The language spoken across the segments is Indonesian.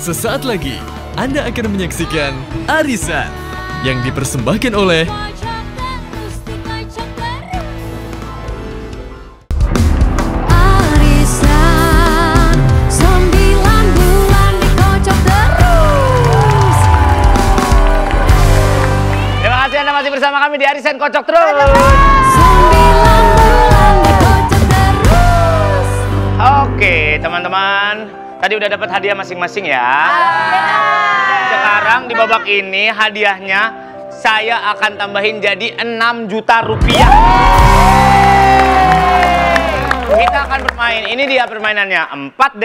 Sesaat lagi, Anda akan menyaksikan Arisan yang dipersembahkan oleh Arisan, 9 bulan dikocok terus. Terima kasih Anda masih bersama kami di Arisan Kocok Terus. 9 bulan dikocok terus. Oke, teman-teman. Tadi udah dapat hadiah masing-masing ya. Sekarang di babak ini hadiahnya saya akan tambahin jadi 6 juta rupiah. Kita akan bermain. Ini dia permainannya 4D.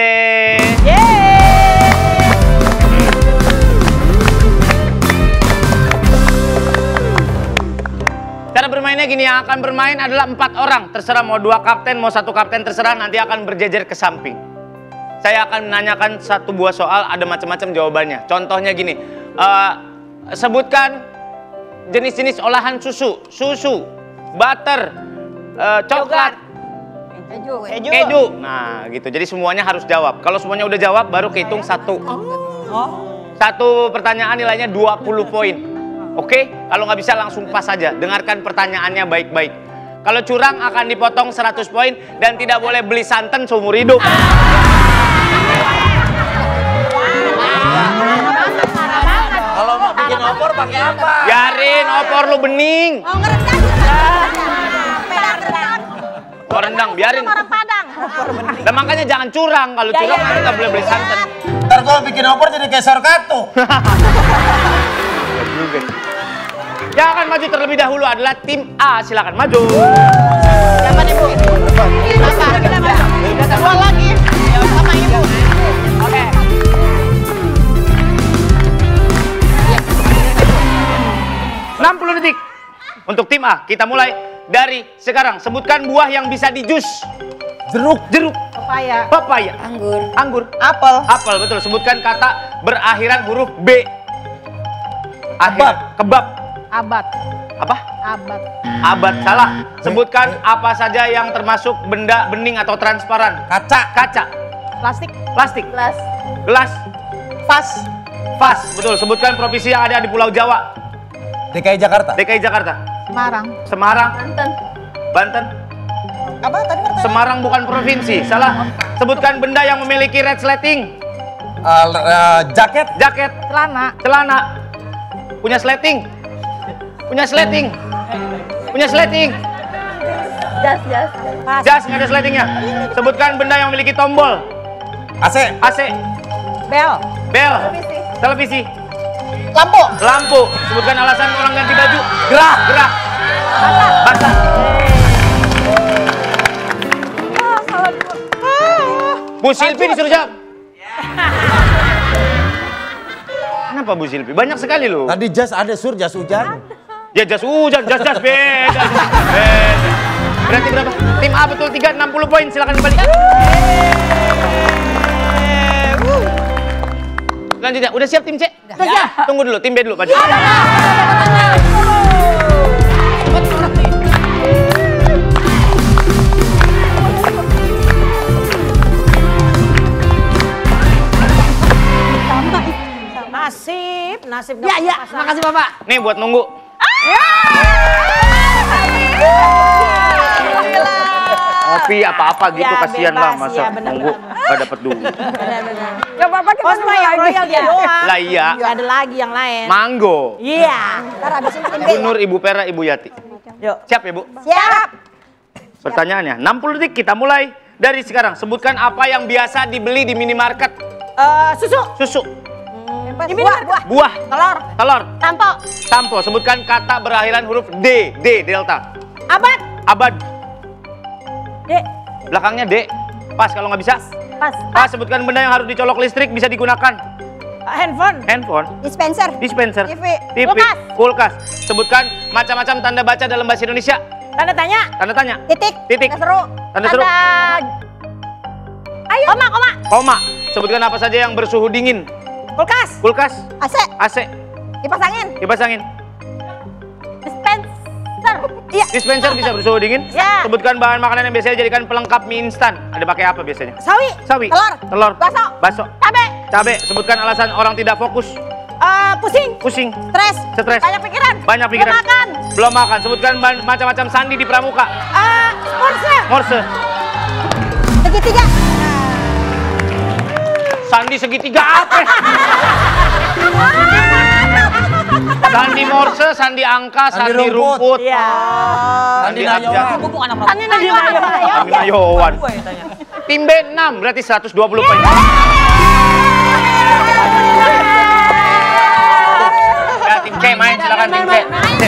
Cara bermainnya gini, yang akan bermain adalah 4 orang. Terserah mau 2 kapten, mau 1 kapten, terserah, nanti akan berjejer ke samping. Saya akan menanyakan 1 buah soal, ada macam-macam jawabannya. Contohnya gini, sebutkan jenis-jenis olahan susu, butter, coklat, keju. Nah gitu, jadi semuanya harus jawab. Kalau semuanya udah jawab, baru kehitung 1. Satu pertanyaan nilainya 20 poin. Oke, kalau nggak bisa langsung pas saja. Dengarkan pertanyaannya baik-baik. Kalau curang akan dipotong 100 poin dan tidak boleh beli santan seumur hidup. Kalau mau bikin opor pakai apa? Biarin opor lu bening. Opor rendang, biarin. Dan makanya jangan curang. Kalau curang nanti nggak boleh beli santan. Ntar kalau bikin opor jadi kayak sorkatu. Yang akan maju terlebih dahulu adalah tim A. Silakan maju. Siapa nih, Bu? Bapak, kita maju. Dua lagi. Sama Ibu. Oke. Enam 60 detik. Untuk tim A, kita mulai dari sekarang. Sebutkan buah yang bisa dijus. Jeruk. Papaya. Anggur. Apel, betul. Sebutkan kata berakhiran huruf B. Kebab. Abad. Apa? Abad, salah. Sebutkan apa saja yang termasuk benda bening atau transparan. Kaca. Plastik. Gelas. Vas, betul. Sebutkan provinsi yang ada di Pulau Jawa. DKI Jakarta. Semarang. Banten. Apa tadi pertanyaan? Semarang bukan provinsi, salah. Sebutkan benda yang memiliki resleting. Jaket. Celana. Punya sleting. Jas nggak ada sletingnya. Sebutkan benda yang memiliki tombol. AC. Bel. Televisi. Lampu. Sebutkan alasan orang ganti baju. Gerah. Basah. Bu Silvi disuruh jawab. Kenapa Bu Silvi? Banyak sekali loh. Tadi jas ada jas hujan. Ya jas hujan, jas beda. Berarti berapa? Tim A betul 3, 60 poin. Silakan kembali. Selanjutnya, udah siap tim C? Udah siap. Tunggu dulu, tim B dulu. Maju. Nasib. Ya. Makasih Bapak. Nih buat nunggu. Kopi apa-apa gitu, Ya, kasihan bebas, lah masa ya, bener, nunggu bener. gak dapet dulu. Gak apa-apa, kita semua yang royal dia doang. Lah iya. Ada lagi yang lain. Mango. Iya. Ntar abis ini Ibu Nur, Ibu Pera, Ibu Yati. Yuk. Siap ya Bu? Siap. Pertanyaannya 60 detik, kita mulai dari sekarang. Sebutkan apa yang biasa dibeli di minimarket. Susu. Susu. Buah. Telur. Tampo. Sebutkan kata berakhiran huruf D. Delta. Abad. D. Belakangnya D. Pas kalau nggak bisa. Pas. Sebutkan benda yang harus dicolok listrik bisa digunakan. Handphone. Dispenser. TV. Kulkas. Sebutkan macam-macam tanda baca dalam bahasa Indonesia. Tanda tanya. Titik. Tanda seru. Ayo. Koma. Sebutkan apa saja yang bersuhu dingin. Kulkas. AC. Kipas angin. Kipas angin. Iya. Dispenser bisa bersuhu dingin. Ya. Sebutkan bahan makanan yang biasanya dijadikan pelengkap mie instan. Ada pakai apa biasanya? Sawi. Sawi. Telur. Telur. Bakso. Bakso. Cabe. Cabe. Sebutkan alasan orang tidak fokus. Pusing. Pusing. Stres. Stres. Banyak pikiran. Banyak pikiran. Belum makan. Belum makan. Sebutkan macam-macam sandi di pramuka. Morse. Morse. Segitiga. Sandi segitiga apa? Sandi Morse, sandi angka, sandi rumput. Iya. Sandi abjad. Sandi Nayawan. Sandi Nayawan. Tim B 6 berarti 120 poin. Ya, tim C main, silakan tim C.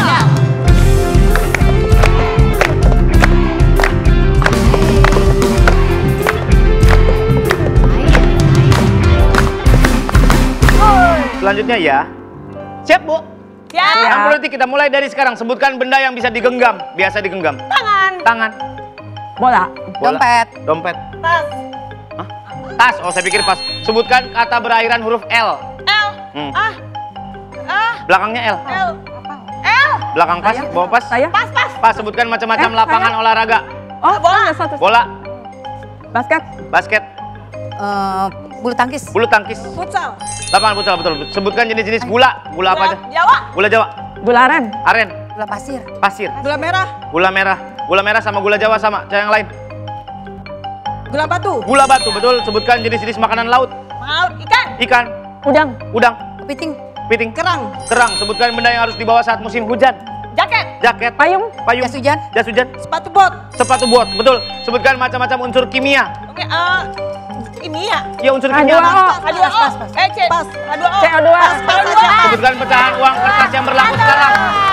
Selanjutnya ya. Siap, Bu? Siap. 60 detik kita mulai dari sekarang. Sebutkan benda yang bisa digenggam. Biasa digenggam. Tangan. Tangan. Bola. Bola. Dompet. Tas. Hah? Tas. Oh, saya pikir pas. Sebutkan kata berakhiran huruf L. L. Belakangnya L. L. L. Belakang pas, bawah pas. Pas. Pas. Sebutkan macam-macam lapangan olahraga. Oh, bola. Bola. Basket. Basket. Bulu tangkis. Bulu tangkis. Futsal. Lapangan futsal, betul. Sebutkan jenis-jenis gula. Gula apa aja? Jawa. Gula Jawa. Gula aren. Aren. Gula pasir. Pasir. Gula merah. Gula merah. Gula merah sama gula Jawa sama. Yang lain. Gula batu. Gula batu, betul. Sebutkan jenis-jenis makanan laut. Laut. Ikan. Ikan. Udang. Udang. Kepiting. Piting. Kerang. Kerang. Sebutkan benda yang harus dibawa saat musim hujan. Jaket. Jaket. Payung. Payung. Jas hujan. Jas hujan. Sepatu bot. Sepatu bot, betul. Sebutkan macam-macam unsur kimia. Oke, kimia. Ya, unsur kimia. H2O. Pas. H2O. CO2. Sebutkan pecahan uang kertas yang berlaku sekarang.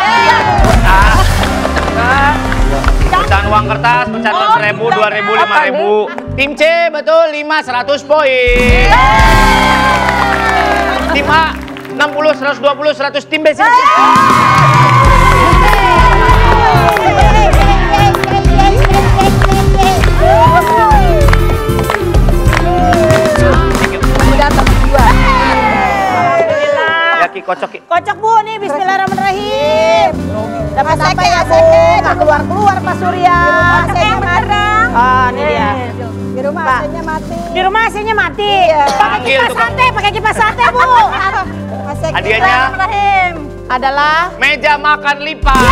Pecahan uang kertas, pecahan uang 1000, 2000, 5000. Tim C, betul. 5, 100 poin. Tim A, 60, 120, 100. Tim B, siap. Ya, Ki, kocok, Ki. Kocok Bu nih, bismillahirrahmanirrahim. Dapat apa ya Bu? Nggak keluar-keluar Pak Surya. AC-nya mati. Ini dia. Di rumah AC-nya mati. Di rumah AC-nya mati. Pakai kipas sate, pakai kipas sate Bu. Hadiahnya adalah meja makan lipat.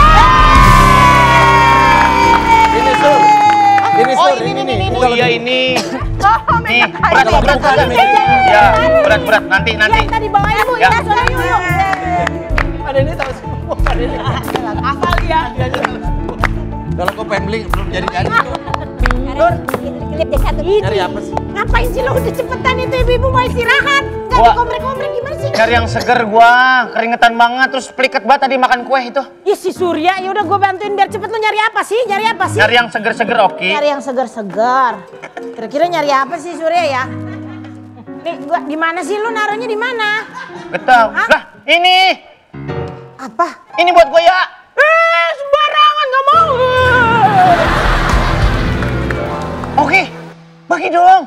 Ini Sur. Ini. Oh iya ini. Nih, berat. Ya, berat. Nanti. yang tadi bawain Bu, Ya. ya soalnya yuk. Ada ini tahu semua. Asal dia. Kalau kau pengen beli belum jadi. Nur, klip deh satu. Nyari apa sih? Ngapain sih lo udah cepetan itu ibu-ibu mau istirahat? Gak Gua- dikomprek-komprek gimana sih? Cari yang seger gua, keringetan banget terus peliket banget tadi makan kue itu. Ya si Surya, ya udah gue bantuin biar cepet. Lo nyari apa sih? Nyari yang seger-seger, Oki. Nyari yang segar-segar. Kira-kira nyari apa sih Surya ya? Nih, gua di mana sih lu naruhnya di mana? Getau. Hah? Lah, ini. Apa? Ini buat gua ya. Sembarangan nggak mau. Oki, bagi dong.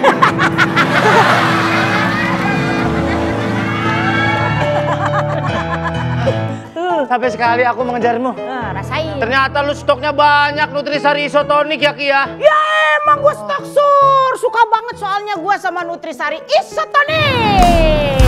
Sampai sekali aku mengejarmu. Rasain. Ternyata lu stoknya banyak Nutrisari Isotonik ya, Ki ya. Ya emang gue stok Sur. Suka banget soalnya gue sama Nutrisari Isotonik.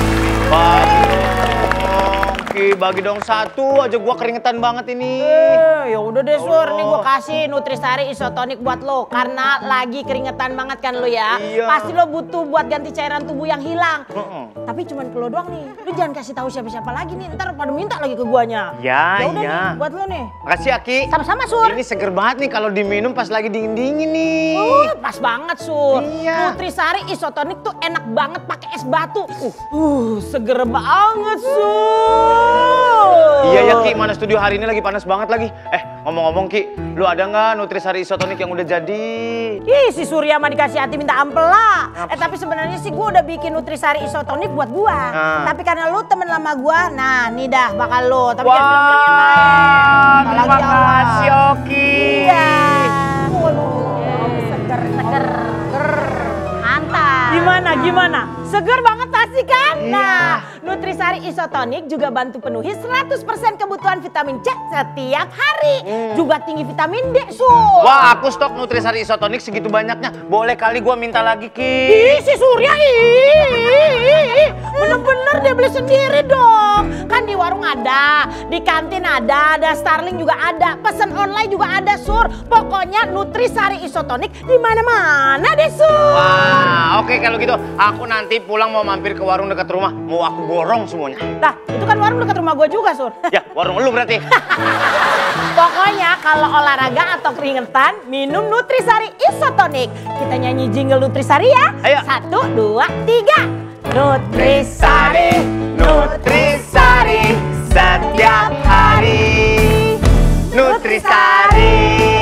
Bagi dong satu aja, gua keringetan banget ini. Ya udah deh Sur, nih gue kasih Nutrisari Isotonik buat lo. Karena lagi keringetan banget kan lo ya. Iya. Pasti lo butuh buat ganti cairan tubuh yang hilang. Tapi cuman ke lo doang nih. Lo jangan kasih tahu siapa-siapa lagi nih. Ntar pada minta lagi ke guanya. Ya, udah iya. nih, buat lo nih. Makasih Aki. Sama-sama Sur. Ini seger banget nih kalau diminum pas lagi dingin-dingin nih. Pas banget Sur. Iya. Nutrisari Isotonik tuh enak banget pakai es batu. Seger banget Sur. Iya ya Ki, mana studio hari ini lagi panas banget lagi. Ngomong-ngomong Ki, lu ada nggak Nutrisari Isotonik yang udah jadi? Ih, si Surya mah dikasih hati minta ampel lah. Tapi sebenarnya sih gue udah bikin Nutrisari Isotonik buat gua. Tapi karena lu temen lama gua, nah nih dah bakal lu. Tapi jangan bilang-bilang yang lain. Terima kasih Oki. Iya. Seger. Mantap. Gimana? Seger banget pasti kan? Nah, Nutrisari Isotonic juga bantu penuhi 100% kebutuhan vitamin C setiap hari. Juga tinggi vitamin D, Sur. Wah, aku stok Nutrisari Isotonic segitu banyaknya. Boleh kali gua minta lagi, Ki. Ih, si Surya, bener-bener dia beli sendiri dong. Kan di warung ada, di kantin ada Starling juga ada, pesan online juga ada, Sur. Pokoknya Nutrisari Isotonic di mana-mana deh, Sur. Wah, oke kalau gitu. Aku nanti pulang mau mampir ke warung dekat rumah. Mau aku borong semuanya. Nah, itu kan warung dekat rumah gue juga, Sur. Ya, warung lu berarti. Pokoknya kalau olahraga atau keringetan, minum Nutrisari Isotonic. Kita nyanyi jingle Nutrisari ya. Ayo. 1, 2, 3. Nutrisari, Nutrisari, setiap hari. Nutrisari.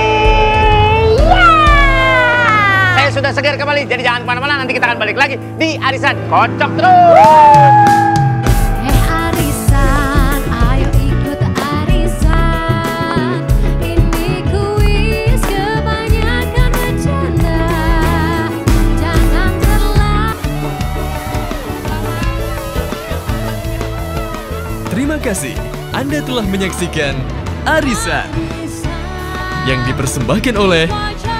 Saya sudah segar kembali, jadi jangan kemana-mana. Nanti kita akan balik lagi di Arisan Kocok Terus. Arisan, ayo ikut arisan. Ini kuis kebanyakan bercanda. Jangan Terima kasih Anda telah menyaksikan Arisan yang dipersembahkan oleh